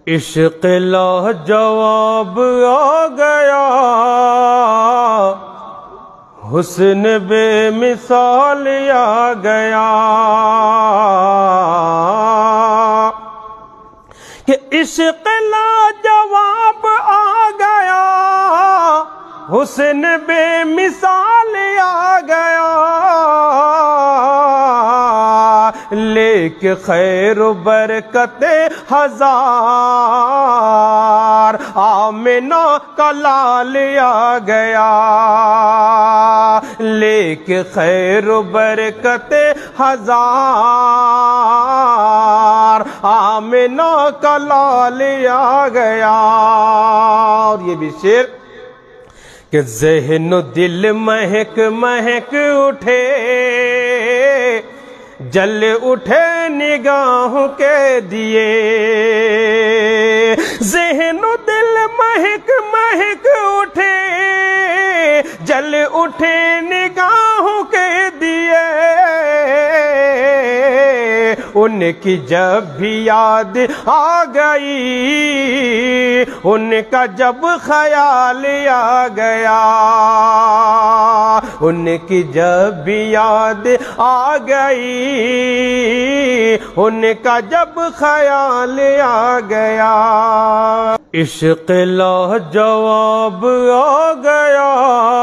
عشق لا جواب آ گیا، حسن بے مثال آ گیا کہ عشق لا جواب آ گیا، حسن بے مثال آ گیا، لے کے خیر و برکت ہزار، آمنہ کا لال آ گیا، لے کے خیر و برکت ہزار، آمنہ کا لال آ گیا۔ اور یہ بھی شعر کہ ذہن و دل مہک مہک اٹھے، جل اٹھے نگاہوں کے دیے، ذہن و دل مہک مہک اٹھے، جل اٹھے نگاہوں کے دیے، ان کی جب بھی یاد آ گئی، ان کا جب خیال آ گیا، ان کی جب بھی یاد آ گئی، ان کا جب خیال آ گیا، عشق لا جواب آ گیا،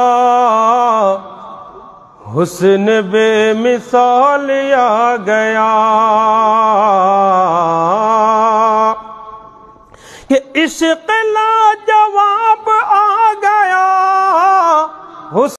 حسن بے مثال آ گیا کہ عشق لا جواب آ گیا، حسن